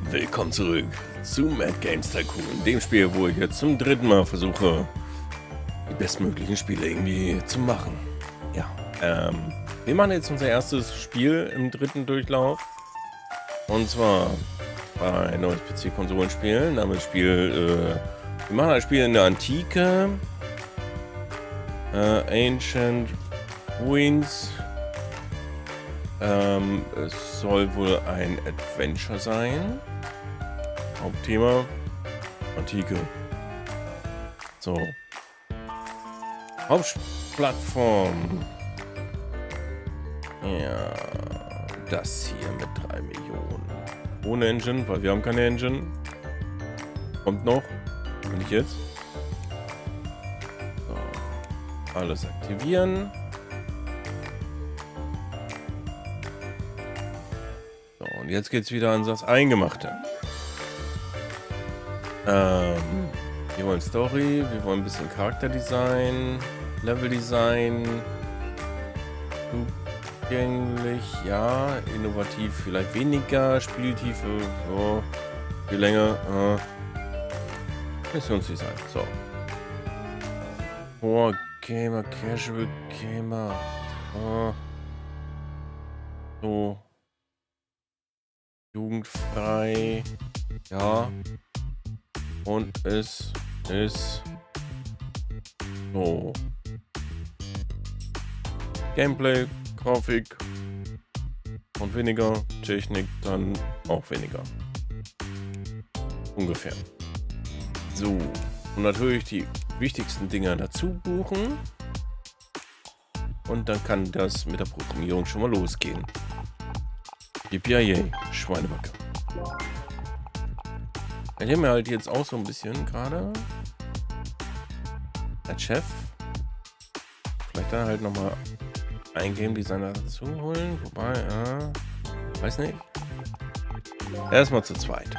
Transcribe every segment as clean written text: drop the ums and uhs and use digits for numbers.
Willkommen zurück zu Mad Games Tycoon, dem Spiel, wo ich jetzt zum dritten Mal versuche, die bestmöglichen Spiele irgendwie zu machen. Ja, wir machen jetzt unser erstes Spiel im dritten Durchlauf. Und zwar ein neues PC-Konsolenspiel, namens Spiel, wir machen ein Spiel in der Antike, Ancient Ruins. Es soll wohl ein Adventure sein. Hauptthema Antike. So. Hauptplattform. Ja, das hier mit 3 Millionen. Ohne Engine, weil wir haben keine Engine. Kommt noch. Nicht jetzt. So. Alles aktivieren. So, und jetzt geht's wieder an das Eingemachte. Wir wollen Story, wir wollen ein bisschen Charakterdesign, Leveldesign, zugänglich, ja, innovativ vielleicht weniger, Spieltiefe, so, viel länger, Missionsdesign, so. Core Gamer, Casual Gamer, so, jugendfrei, ja. Und es ist so. Gameplay, Grafik und weniger Technik, dann auch weniger. Ungefähr. So. Und natürlich die wichtigsten Dinge dazu buchen. Und dann kann das mit der Programmierung schon mal losgehen. Yippie, Schweinebacke. Ich habe mir halt jetzt auch so ein bisschen gerade als Chef vielleicht dann halt nochmal ein Game Designer dazu holen, wobei, weiß nicht. Erstmal zu zweit.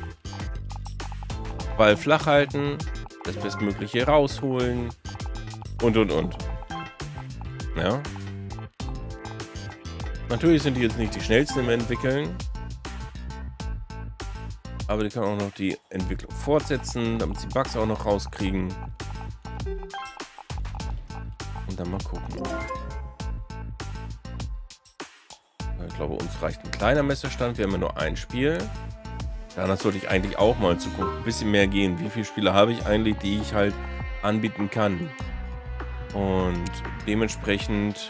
Ball flach halten, das Bestmögliche rausholen und. Ja. Natürlich sind die jetzt nicht die schnellsten im Entwickeln. Aber die können auch noch die Entwicklung fortsetzen, damit sie Bugs auch noch rauskriegen. Und dann mal gucken. Ich glaube, uns reicht ein kleiner Messerstand. Wir haben ja nur ein Spiel. Danach sollte ich eigentlich auch mal zu gucken, ein bisschen mehr gehen. Wie viele Spiele habe ich eigentlich, die ich halt anbieten kann? Und dementsprechend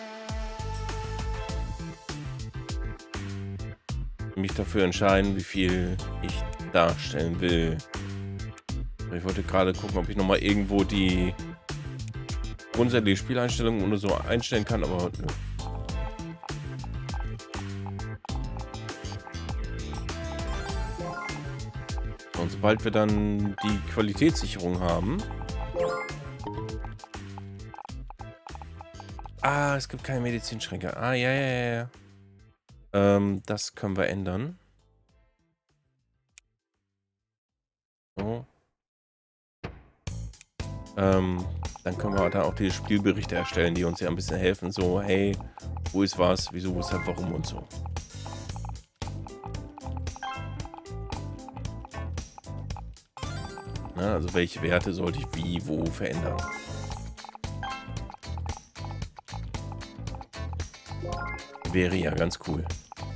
mich dafür entscheiden, wie viel ich darstellen will. Ich wollte gerade gucken, ob ich noch mal irgendwo die grundsätzliche Spieleinstellungen oder so einstellen kann, aber nö. Und sobald wir dann die Qualitätssicherung haben. Ah, es gibt keine Medizinschränke. Ah, ja. Das können wir ändern. So. Dann können wir da auch die Spielberichte erstellen, die uns ja ein bisschen helfen. So, hey, wo ist was, wieso, weshalb, warum und so. Na, also welche Werte sollte ich wie, wo verändern. Wäre ja ganz cool.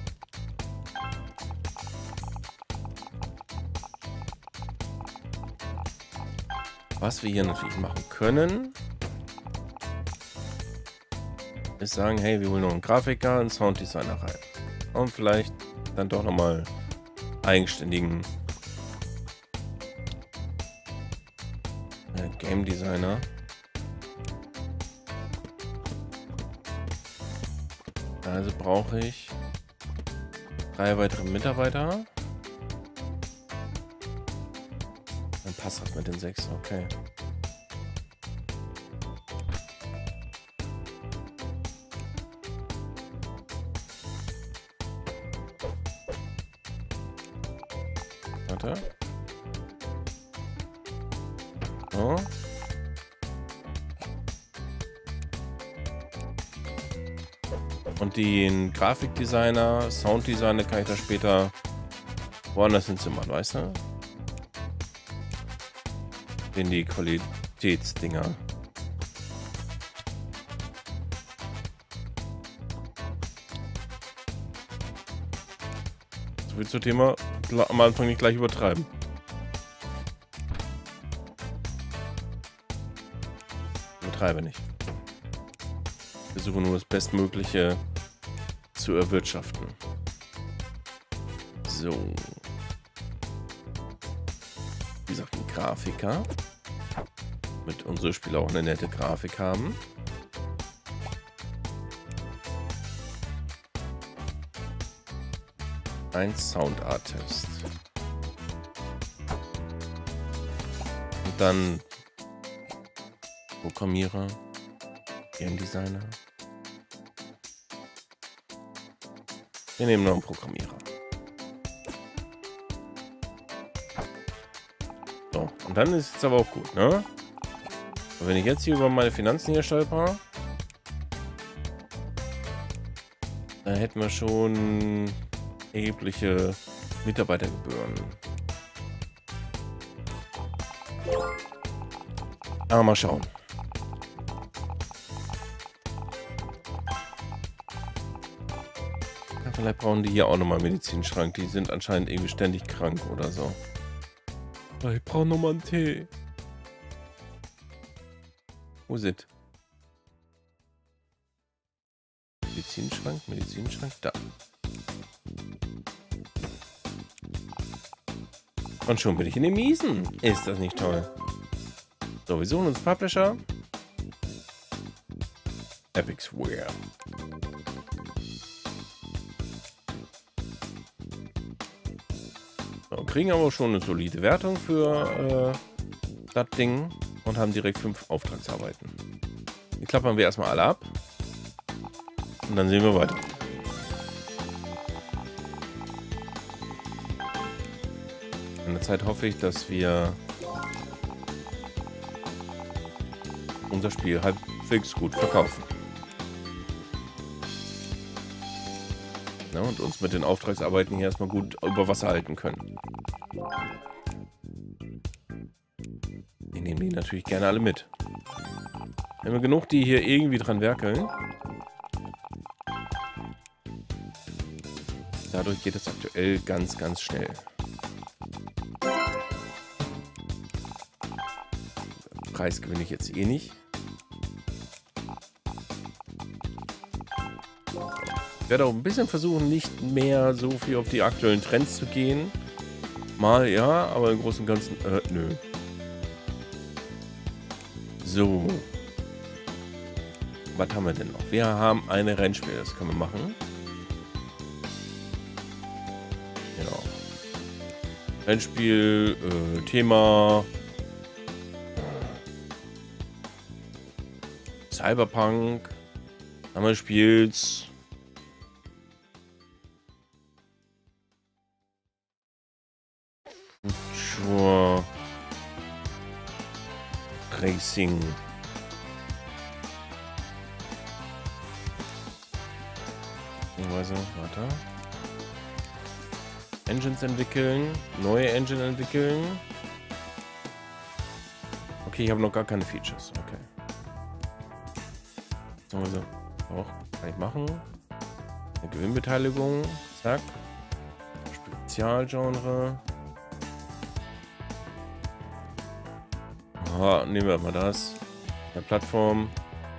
Was wir hier natürlich machen können, ist sagen, hey, wir holen noch einen Grafiker, einen Sounddesigner rein. Und vielleicht dann doch nochmal eigenständigen Game Designer. Also brauche ich 3 weitere Mitarbeiter. Dann passt das mit den 6, okay. Warte. So. Und den Grafikdesigner, Sounddesigner kann ich da später woanders hinzimmern, weißt du? In die Qualitätsdinger. So viel zum Thema am Anfang nicht gleich übertreiben. Übertreibe nicht. Ich versuche nur das Bestmögliche zu erwirtschaften. So. Wie gesagt, ein Grafiker. Damit unsere Spieler auch eine nette Grafik haben. Ein Sound Artist. Und dann Programmierer, Game Designer. Wir nehmen noch einen Programmierer. So, und dann ist es aber auch gut, ne? Und wenn ich jetzt hier über meine Finanzen hier stolper, dann hätten wir schon erhebliche Mitarbeitergebühren. Aber mal schauen. Ja, vielleicht brauchen die hier auch nochmal einen Medizinschrank. Die sind anscheinend irgendwie ständig krank oder so. Ich brauche nochmal einen Tee. Wo sind? Medizinschrank, da. Und schon bin ich in den Miesen. Ist das nicht toll? So, wir suchen uns Publisher. Epic Square. So, kriegen aber schon eine solide Wertung für das Ding und haben direkt 5 Auftragsarbeiten. Die klappern wir erstmal alle ab. Und dann sehen wir weiter. In der Zeit hoffe ich, dass wir unser Spiel halbwegs gut verkaufen. Ja, und uns mit den Auftragsarbeiten hier erstmal gut über Wasser halten können. Wir nehmen die natürlich gerne alle mit. Wenn wir genug die hier irgendwie dran werkeln. Dadurch geht es aktuell ganz, ganz schnell. Preis gewinne ich jetzt eh nicht. Ich werde auch ein bisschen versuchen, nicht mehr so viel auf die aktuellen Trends zu gehen. Mal ja, aber im Großen und Ganzen, nö. So. Was haben wir denn noch? Wir haben eine Rennspiel, das können wir machen. Genau. Rennspiel, Thema Cyberpunk. Haben wir Spiels. Future Racing. Warte. Engines entwickeln. Neue Engine entwickeln. Okay, ich habe noch gar keine Features. Okay. Also, auch kann ich machen. Eine Gewinnbeteiligung. Zack. Spezialgenre. Aha, nehmen wir mal das. Eine Plattform.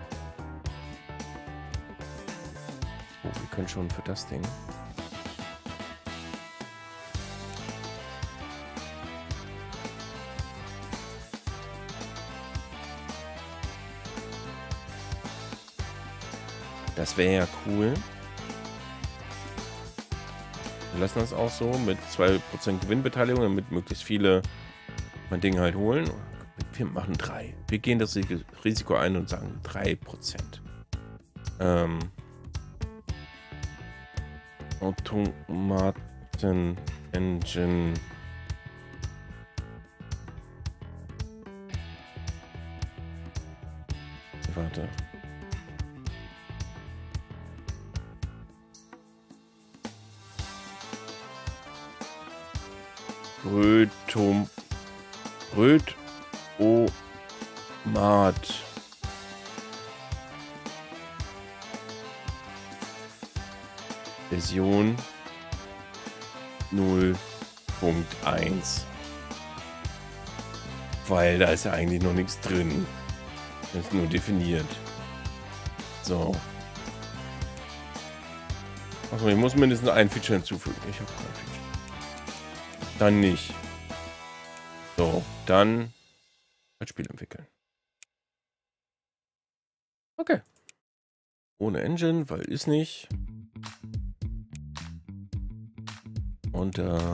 Oh, wir können schon für das Ding. Das wäre ja cool. Wir lassen das auch so mit 2% Gewinnbeteiligung, damit möglichst viele mein Ding halt holen. Wir machen 3. Wir gehen das Risiko ein und sagen 3%. Automaten Engine. Warte. Brötomat. Version 0.1. Weil da ist ja eigentlich noch nichts drin. Das ist nur definiert. So. Achso, ich muss mindestens ein Feature hinzufügen. Ich habe kein Feature. Dann nicht. So, dann das Spiel entwickeln. Okay. Ohne Engine, weil ist nicht. Und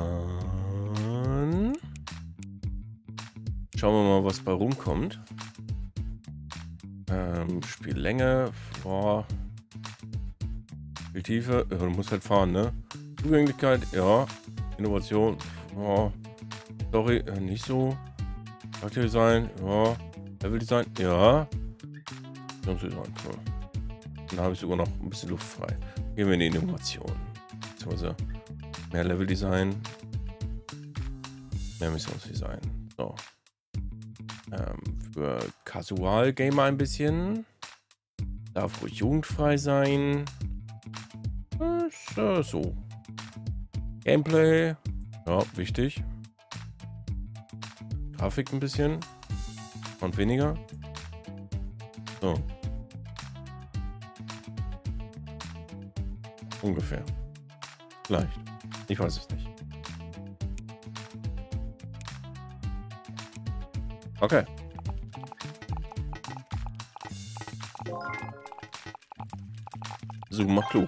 dann schauen wir mal, was bei rumkommt. Spiellänge, Spieltiefe, du musst halt fahren, ne? Zugänglichkeit, ja. Innovation, ja. Story, nicht so. Charakterdesign, ja. Leveldesign, ja. Design, cool. Dann habe ich sogar noch ein bisschen Luft frei. Gehen wir in die Innovation. Beziehungsweise mehr Leveldesign. Mehr Missionsdesign. So. Für Casual Gamer ein bisschen. Darf ruhig jugendfrei sein. So. Gameplay. Ja, wichtig. Grafik ein bisschen. Und weniger. So. Ungefähr. Vielleicht. Ich weiß es nicht. Okay. So, mach klug.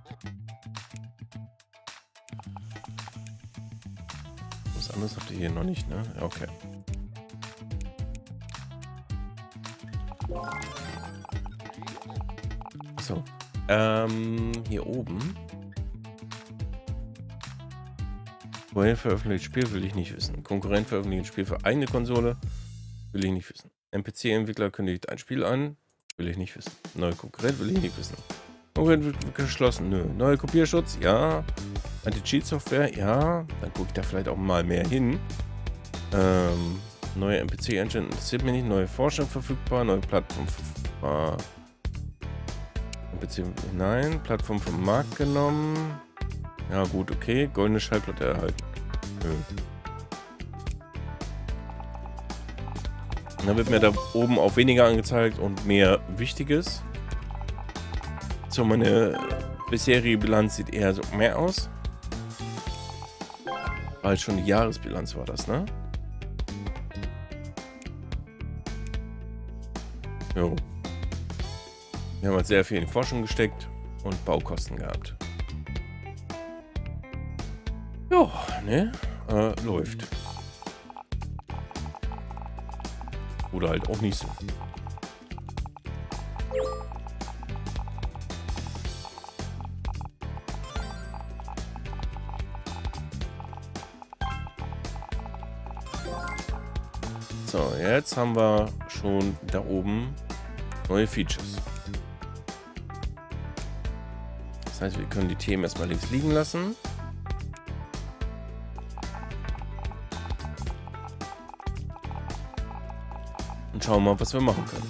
Was anderes habt ihr hier noch nicht, ne? Okay. So. Hier oben. Wohin veröffentlicht Spiel will ich nicht wissen. Konkurrent veröffentlicht Spiel für eigene Konsole will ich nicht wissen. NPC-Entwickler kündigt ein Spiel an, will ich nicht wissen. Neue Konkurrent will ich nicht wissen. Konkurrent wird geschlossen, nö. Neue Kopierschutz, ja. Anti-Cheat-Software, ja. Dann gucke ich da vielleicht auch mal mehr hin. Neue NPC-Engine interessiert mich nicht. Neue Forschung verfügbar, neue Plattform verfügbar. NPC, nein. Plattform vom Markt genommen. Ja gut, okay. Goldene Schallplatte erhalten. Nö. Und dann wird mir da oben auch weniger angezeigt und mehr Wichtiges. So, meine bisherige Bilanz sieht eher so mehr aus. Weil schon die Jahresbilanz war das, ne? Jo. Wir haben halt sehr viel in die Forschung gesteckt und Baukosten gehabt. Jo, ne? Läuft. Oder halt auch nicht so. So, jetzt haben wir schon da oben neue Features. Das heißt, wir können die Themen erstmal links liegen lassen. Und schauen mal, was wir machen können.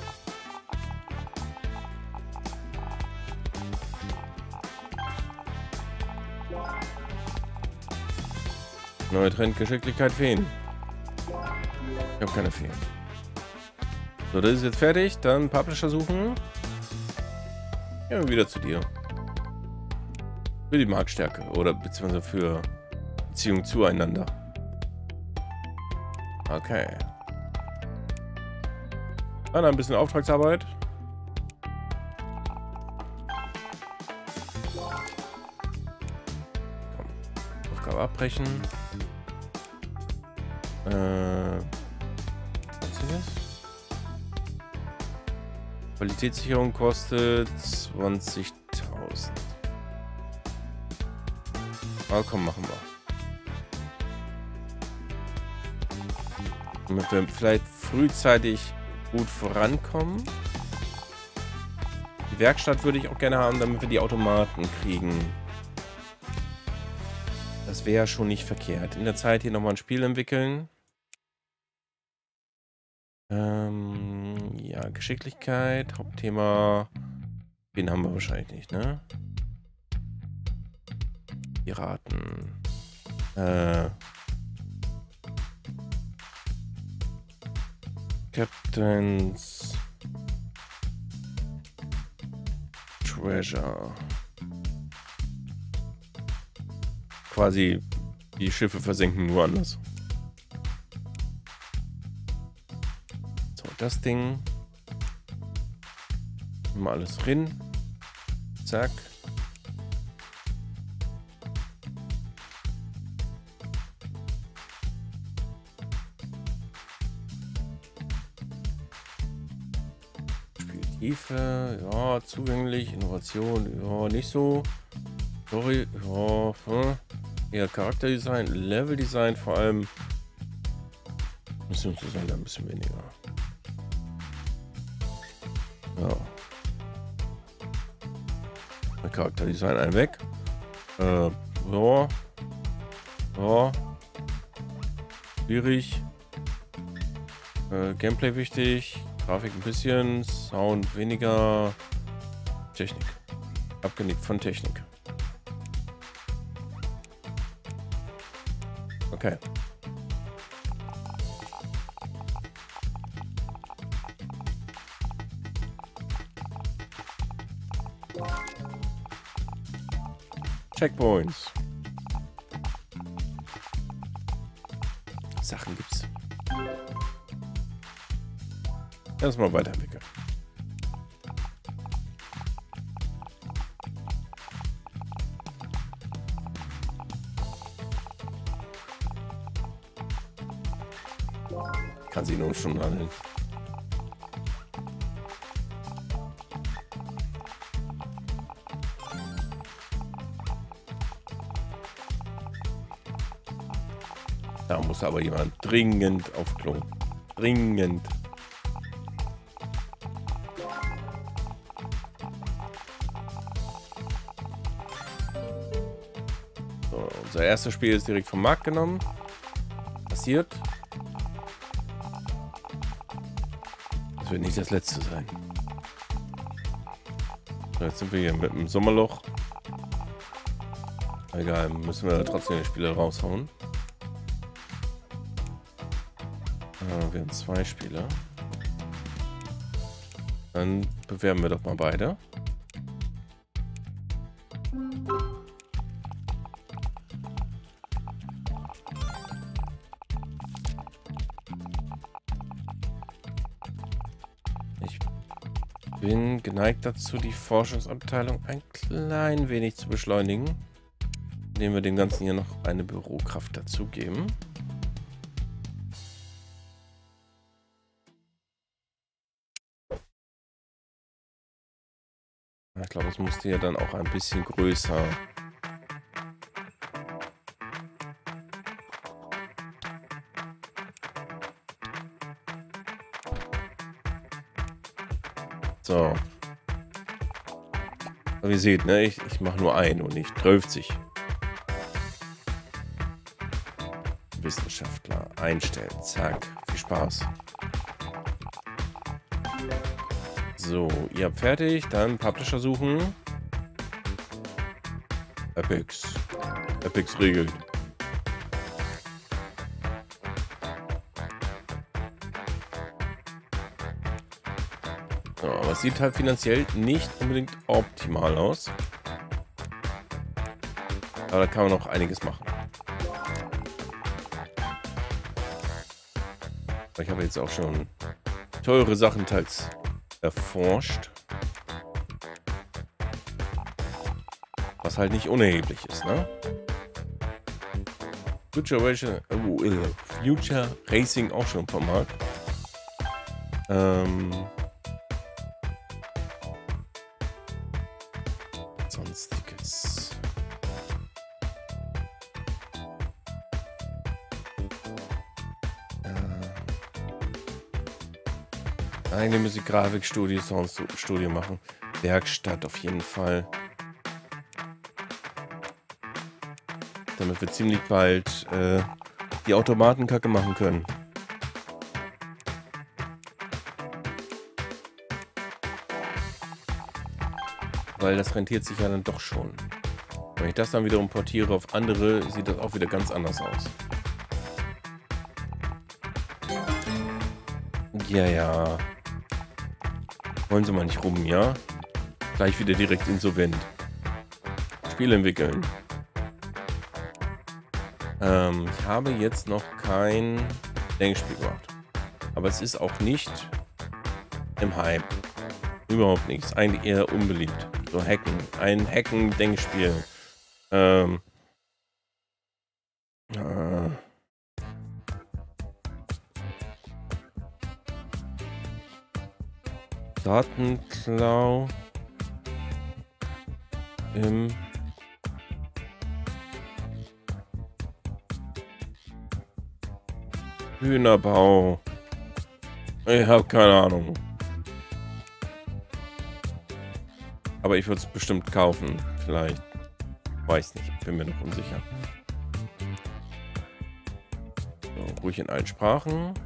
Neue Trend, Geschicklichkeit, Feen. Ich habe keine Feen. So, das ist jetzt fertig. Dann Publisher suchen. Ja, wieder zu dir. Für die Marktstärke oder beziehungsweise für Beziehung zueinander. Okay. Dann ein bisschen Auftragsarbeit. Komm. Aufgabe abbrechen. Was ist das? Qualitätssicherung kostet 20.000. Ah, komm, machen wir. Damit wir vielleicht frühzeitig gut vorankommen. Die Werkstatt würde ich auch gerne haben, damit wir die Automaten kriegen. Das wäre schon nicht verkehrt. In der Zeit hier nochmal ein Spiel entwickeln. Ja, Geschicklichkeit, Hauptthema. Den haben wir wahrscheinlich nicht, ne? Piraten. Captain's Treasure. Quasi die Schiffe versenken nur anders. So, das Ding. Mal alles drin. Zack. Spieltiefe, ja, zugänglich, Innovation, ja, nicht so. Story, ja, eher Charakterdesign, Leveldesign vor allem. Missionsdesign ein bisschen weniger. Ja. Charakterdesign ein weg. Ja. Ja. Schwierig. Gameplay wichtig. Grafik ein bisschen. Sound weniger. Technik. Abgenickt von Technik. Okay. Checkpoints. Sachen gibt's. Erstmal weiterentwickeln. Casino schon handeln. Da muss aber jemand dringend auf Klo. Dringend. So, unser erstes Spiel ist direkt vom Markt genommen. Passiert. Das wird nicht das letzte sein. So, jetzt sind wir hier mit dem Sommerloch. Egal, müssen wir trotzdem die Spiele raushauen. Wir haben 2 Spieler. Dann bewerben wir doch mal beide. Ich bin geneigt dazu, die Forschungsabteilung ein klein wenig zu beschleunigen, indem wir dem Ganzen hier noch eine Bürokraft dazugeben. Ich glaube, es musste ja dann auch ein bisschen größer. So. Aber ihr seht, ne, ich mache nur ein und nicht 12. Wissenschaftler einstellen. Zack. Viel Spaß. So, ihr habt fertig. Dann Publisher suchen. Epics. Epics regelt. So, aber es sieht halt finanziell nicht unbedingt optimal aus. Aber da kann man noch einiges machen. Ich habe jetzt auch schon teure Sachen teils erforscht. Was halt nicht unerheblich ist, ne? Future Racing auch schon vom Markt. Sonstiges. Eine Musikgrafikstudio, Soundstudio machen. Werkstatt auf jeden Fall. damit wir ziemlich bald die Automatenkacke machen können. Weil das rentiert sich ja dann doch schon. Wenn ich das dann wiederum portiere auf andere, sieht das auch wieder ganz anders aus. Ja, ja. Wollen Sie mal nicht rum, ja? Gleich wieder direkt insolvent. Spiel entwickeln. Ich habe jetzt noch kein Denkspiel gemacht. Aber es ist auch nicht im Hype. Überhaupt nichts. Eigentlich eher unbeliebt. So Hacken. Ein Hacken-Denkspiel. Datenklau im Hühnerbau. Ich habe keine Ahnung. Aber ich würde es bestimmt kaufen. Vielleicht. Weiß nicht. Bin mir noch unsicher. So, ruhig in allen Sprachen.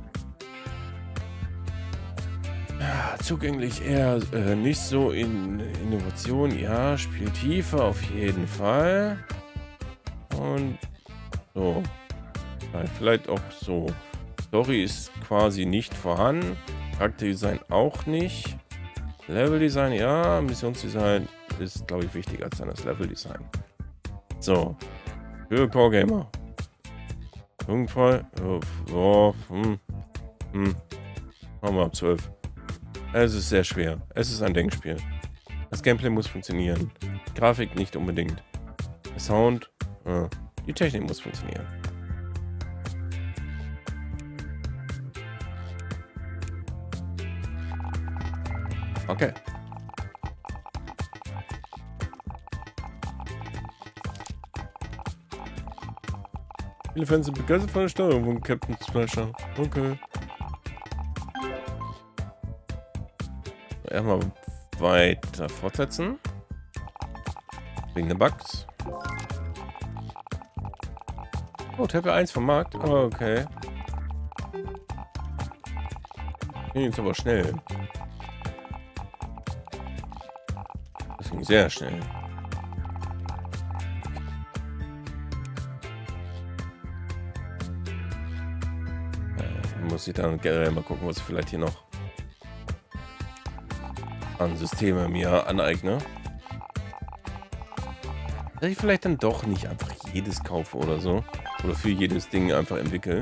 Ja, zugänglich eher nicht so in Innovation. Ja, Spiel tiefer auf jeden Fall. Und so. Ja, vielleicht auch so. Story ist quasi nicht vorhanden. Charakterdesign auch nicht. Leveldesign, ja. Missionsdesign ist, glaube ich, wichtiger als dann das Leveldesign. So. Für Core Gamer. Jugendfrei. Machen wir ab 12. Es ist sehr schwer. Es ist ein Denkspiel. Das Gameplay muss funktionieren. Die Grafik nicht unbedingt. Der Sound. Die Technik muss funktionieren. Okay. Viele Fans sind begeistert von der Steuerung von Captain Smasher. Okay. Erstmal weiter fortsetzen. Wegen der Bugs. Oh, Tabelle 1 vom Markt. Oh, okay. Ging jetzt aber schnell. Das ging sehr schnell. Muss ich dann generell mal gucken, was ich vielleicht hier noch an Systeme mir aneigne. Dass ich vielleicht dann doch nicht einfach jedes kaufe oder so. Oder für jedes Ding einfach entwickle.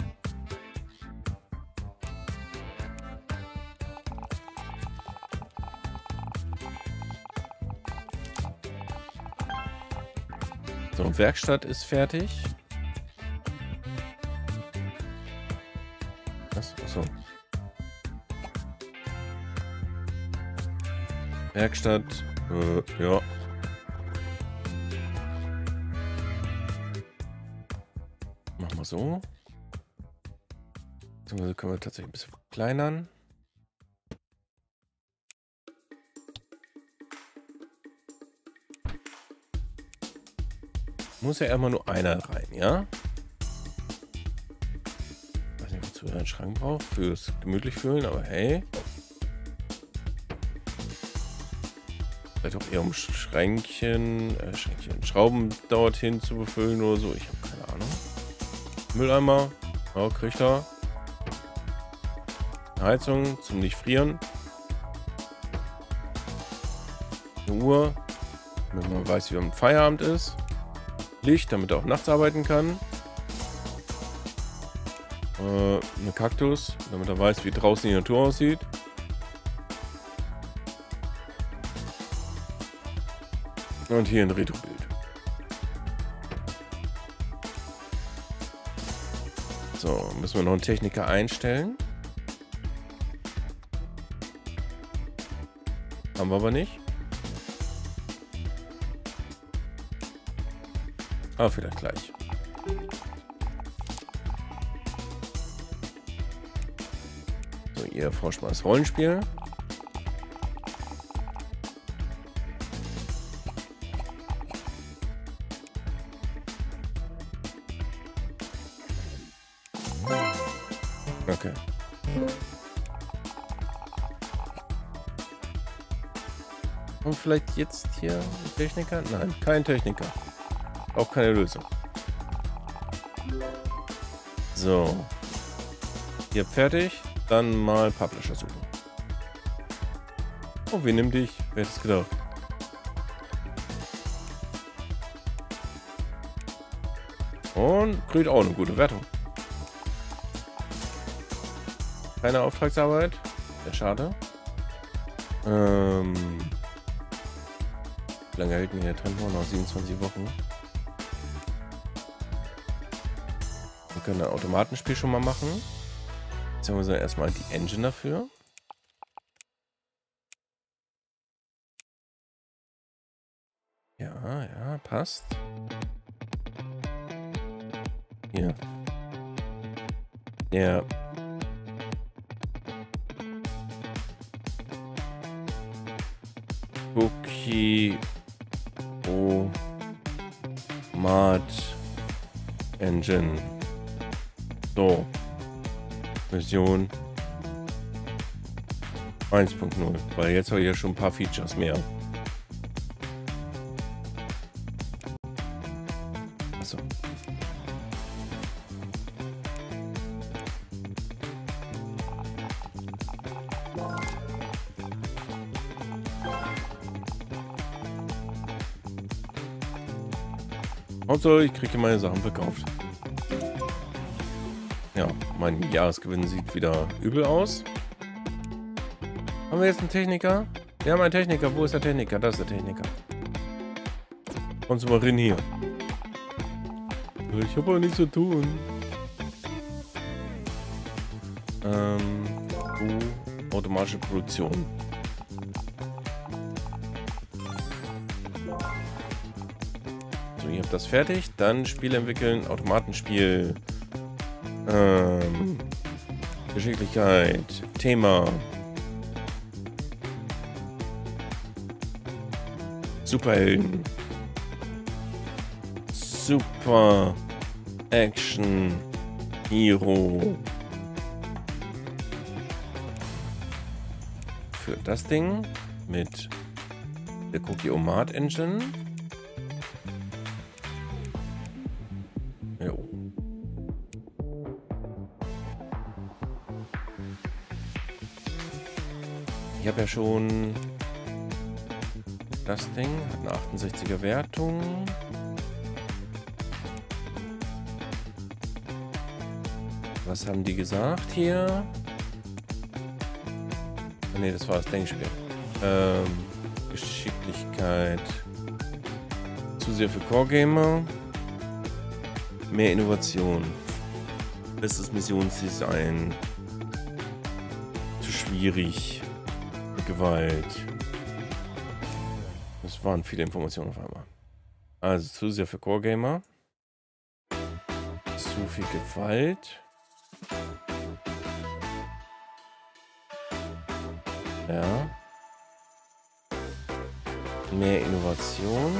So, Werkstatt ist fertig. Was? Achso. Werkstatt, ja. Machen wir so. Beziehungsweise können wir tatsächlich ein bisschen verkleinern. Muss ja immer nur einer rein, ja? Ich weiß nicht, wozu er einen Schrank braucht. Fürs gemütlich fühlen, aber hey. Vielleicht auch eher um Schränkchen, Schrauben dorthin zu befüllen oder so. Ich habe keine Ahnung. Mülleimer. Oh, kriegt er. Heizung zum nicht frieren. Eine Uhr, damit man weiß, wie am Feierabend ist. Licht, damit er auch nachts arbeiten kann. Eine Kaktus, damit er weiß, wie draußen die Natur aussieht. Und hier ein Retro-Bild. So, müssen wir noch einen Techniker einstellen. Haben wir aber nicht. Aber vielleicht gleich. So, ihr erforscht mal das Rollenspiel. Okay. Und vielleicht jetzt hier ein Techniker? Nein, kein Techniker. Auch keine Lösung. So. Hier fertig. Dann mal Publisher suchen. Oh, wir nehmen dich. Wer hätte es gedacht? Und kriegt auch eine gute Wertung. Keine Auftragsarbeit. Sehr schade. Wie lange hält denn der Trend noch? 27 Wochen. Wir können ein Automatenspiel schon mal machen. Jetzt haben wir erstmal die Engine dafür. Ja, ja, passt. Hier. Ja. Cookie Mat Engine. So. Version 1.0. Weil jetzt habe ich ja schon ein paar Features mehr. Achso. Hauptsache, ich kriege meine Sachen verkauft. Ja, mein Jahresgewinn sieht wieder übel aus. Haben wir jetzt einen Techniker? Wir haben einen Techniker. Wo ist der Techniker? Da ist der Techniker. Kommst du mal rein hier. Ich habe auch nichts zu tun. Automatische Produktion. So, ihr habt das fertig. Dann Spiel entwickeln, Automatenspiel. Geschicklichkeit, Thema. Superhelden. Super Action Hero. Für das Ding mit der Cookie-O-Mat Engine. Jo. Ich habe ja schon das Ding, hat eine 68er Wertung. Was haben die gesagt hier? Oh, ne, das war das Denkspiel. Geschicklichkeit. Zu sehr für Core-Gamer. Mehr Innovation. Bestes Missionsdesign. Zu schwierig. Gewalt. Das waren viele Informationen auf einmal. Also zu sehr für Core-Gamer. Zu viel Gewalt. Ja. Mehr Innovation.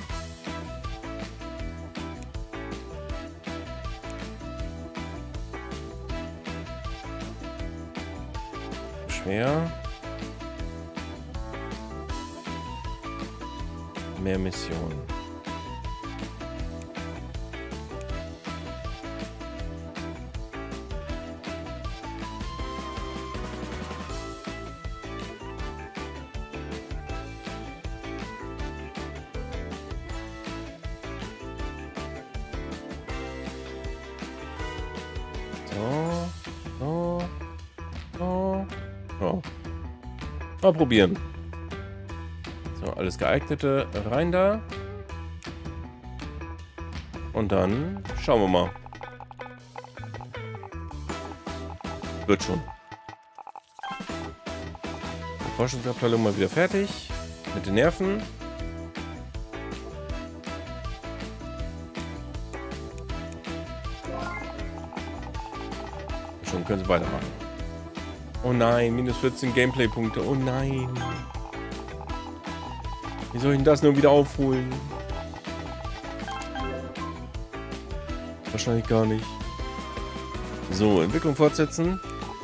Schwer. Mehr Missionen. So. Mal probieren. So, alles Geeignete rein da. Und dann schauen wir mal. Wird schon. Die Forschungsabteilung mal wieder fertig. Mit den Nerven. Schon können sie weitermachen. Oh nein, minus 14 Gameplay-Punkte. Oh nein. Wie soll ich denn das nur wieder aufholen? Wahrscheinlich gar nicht. So, Entwicklung fortsetzen.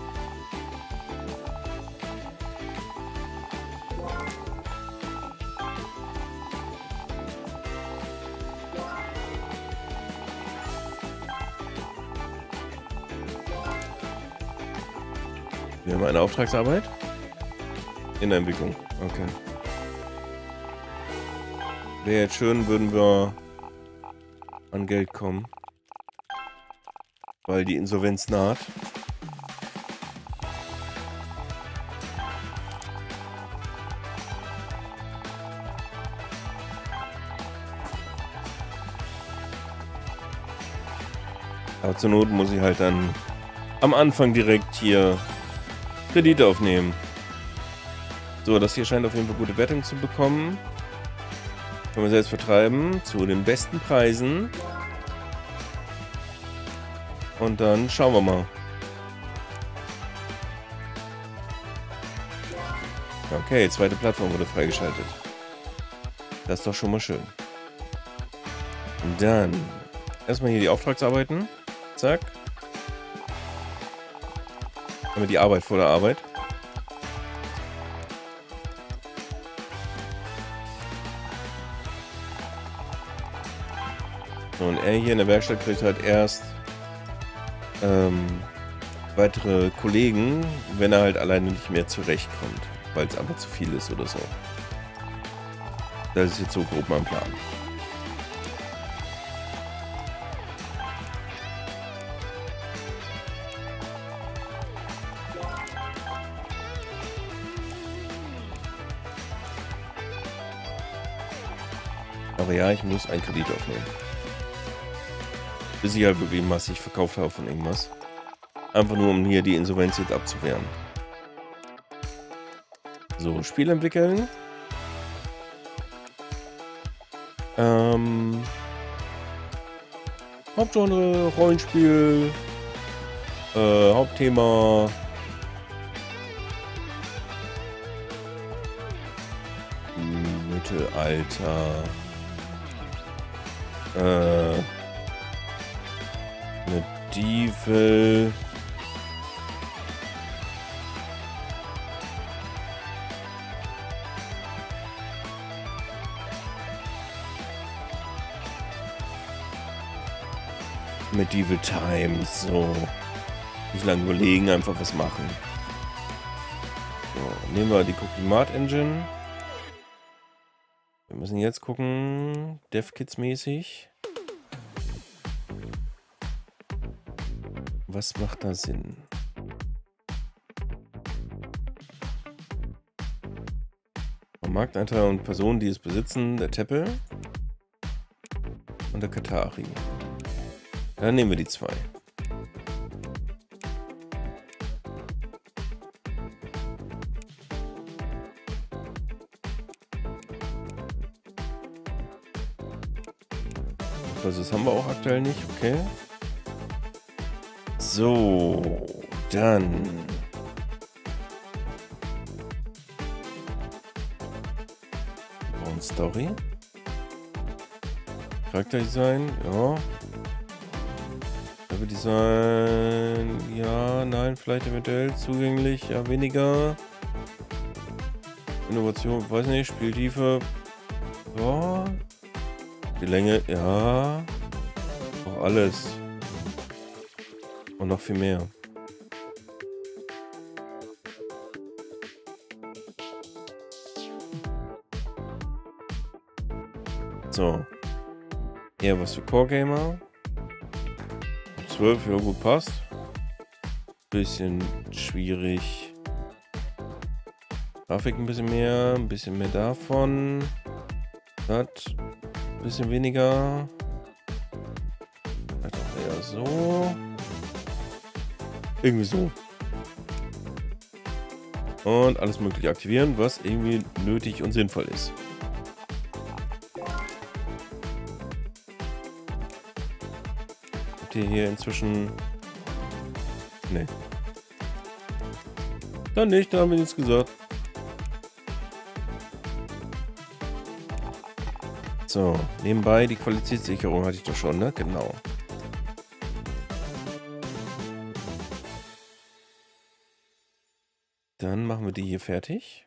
Wir haben eine Auftragsarbeit in der Entwicklung. Okay. Wäre jetzt schön, würden wir an Geld kommen. Weil die Insolvenz naht. Aber zur Not muss ich halt dann am Anfang direkt hier Kredite aufnehmen. So, das hier scheint auf jeden Fall gute Wertung zu bekommen. Können wir selbst vertreiben zu den besten Preisen. Und dann schauen wir mal. Okay, zweite Plattform wurde freigeschaltet. Das ist doch schon mal schön. Und dann erstmal hier die Auftragsarbeiten. Zack. Haben wir die Arbeit vor der Arbeit. So, und er hier in der Werkstatt kriegt halt erst weitere Kollegen, wenn er halt alleine nicht mehr zurechtkommt, weil es einfach zu viel ist oder so. Das ist jetzt so grob mein Plan. Aber ja, ich muss einen Kredit aufnehmen. Bis ich halt wirklich massig verkauft habe von irgendwas. Einfach nur, um hier die Insolvenz jetzt abzuwehren. So, Spiel entwickeln. Hauptgenre, Rollenspiel. Hauptthema. Mittelalter. Medieval. Medieval Times, so. Nicht lange überlegen, einfach was machen. So, nehmen wir die Cookie Mart Engine. Wir müssen jetzt gucken, DevKits mäßig. Was macht da Sinn? Marktanteil und Personen, die es besitzen, der Teppel und der Katari. Dann nehmen wir die zwei. Also das haben wir auch aktuell nicht, okay. So, dann Story. Charakterdesign, ja. Leveldesign, ja, nein, vielleicht eventuell zugänglich, ja, weniger. Innovation, weiß nicht, Spieltiefe, ja. Die Länge, ja. Auch alles. Und noch viel mehr. So. Eher was für Core Gamer. 12, ja gut, passt. Bisschen schwierig. Grafik ein bisschen mehr davon. Das. Ein bisschen weniger. Vielleicht auch eher so. Irgendwie so. Und alles mögliche aktivieren, was irgendwie nötig und sinnvoll ist. Habt ihr hier inzwischen... Nee. Dann nicht, da haben wir nichts gesagt. So, nebenbei die Qualitätssicherung hatte ich doch schon, ne? Genau. Dann machen wir die hier fertig.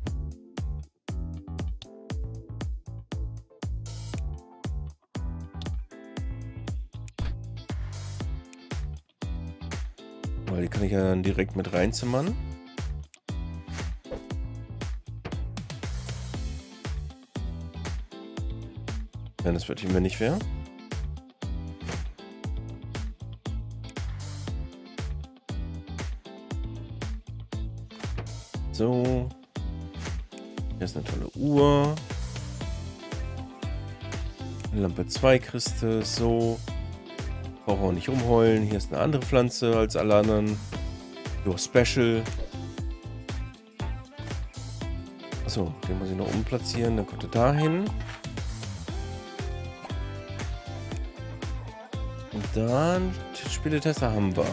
Weil die kann ich ja dann direkt mit reinzimmern. Wenn das wirklich mir nicht wäre. So. Hier ist eine tolle Uhr. Lampe 2 kriegst du. So. Brauche auch nicht rumheulen. Hier ist eine andere Pflanze als alle anderen. Your Special. Achso, den muss ich noch umplatzieren. Dann kommt er dahin. Und dann Spieletester haben wir.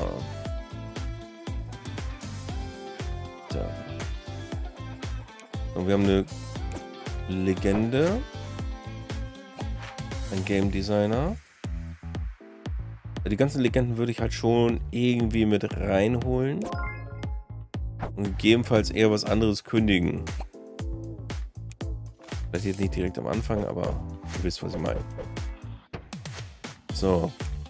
Da. Und wir haben eine Legende. Ein Game Designer. Die ganzen Legenden würde ich halt schon irgendwie mit reinholen. Und gegebenenfalls eher was anderes kündigen. Vielleicht jetzt nicht direkt am Anfang, aber ihr wisst, was ich meine. So.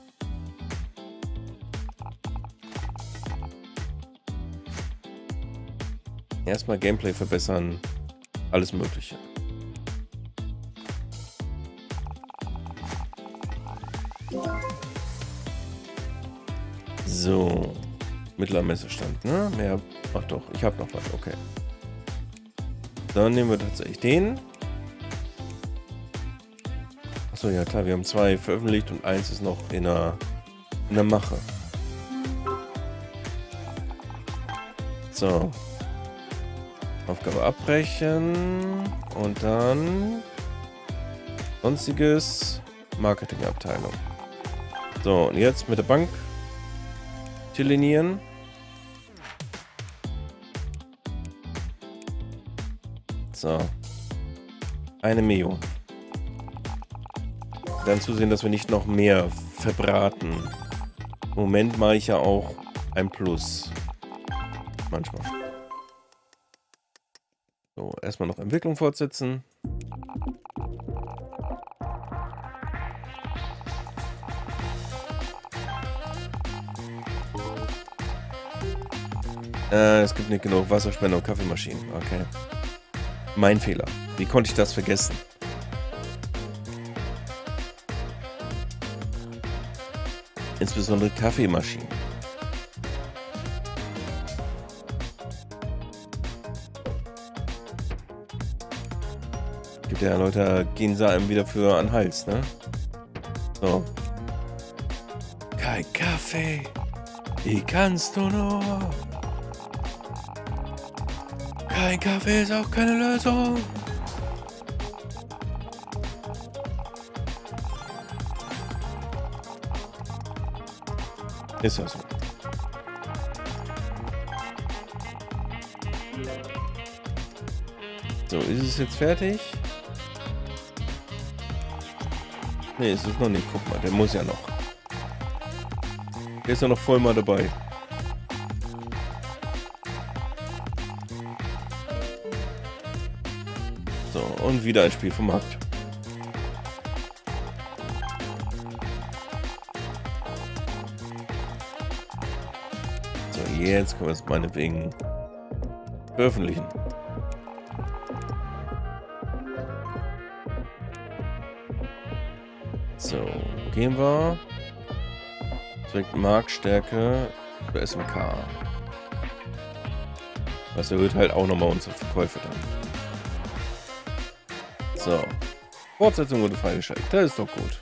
Erstmal Gameplay verbessern. Alles Mögliche. So. Mittlerer Messestand, ne? Mehr. Ach doch, ich habe noch was. Okay. Dann nehmen wir tatsächlich den. Achso, ja klar, wir haben 2 veröffentlicht und 1 ist noch in der Mache. So. Aufgabe abbrechen und dann sonstiges Marketingabteilung. So, und jetzt mit der Bank telefonieren. So. 1 Million. Dann zusehen, dass wir nicht noch mehr verbraten. Im Moment mache ich ja auch ein Plus. Manchmal. So, erstmal noch Entwicklung fortsetzen. Es gibt nicht genug Wasserspender und Kaffeemaschinen. Okay. Mein Fehler. Wie konnte ich das vergessen? Insbesondere Kaffeemaschinen. Gibt ja Leute, da gehen sie einem wieder für an den Hals, ne? So. Kein Kaffee. Wie kannst du nur? Kein Kaffee ist auch keine Lösung. Ist ja so. So, ist es jetzt fertig? Ne, ist es noch nicht. Guck mal, der muss ja noch. Der ist ja noch voll mal dabei. So, und wieder ein Spiel vom Markt. So, jetzt können wir es meinetwegen veröffentlichen. So, gehen wir. Direkt Marktstärke für SMK. Das erhöht halt auch nochmal unsere Verkäufe dann. So. Fortsetzung wurde freigeschaltet. Das ist doch gut.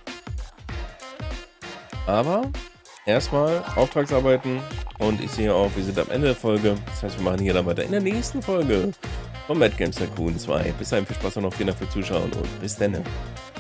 Aber erstmal Auftragsarbeiten. Und ich sehe auch, wir sind am Ende der Folge. Das heißt, wir machen hier dann weiter in der nächsten Folge von Mad Games Tycoon 2. Bis dahin viel Spaß und noch vielen Dank fürs Zuschauen und bis dann.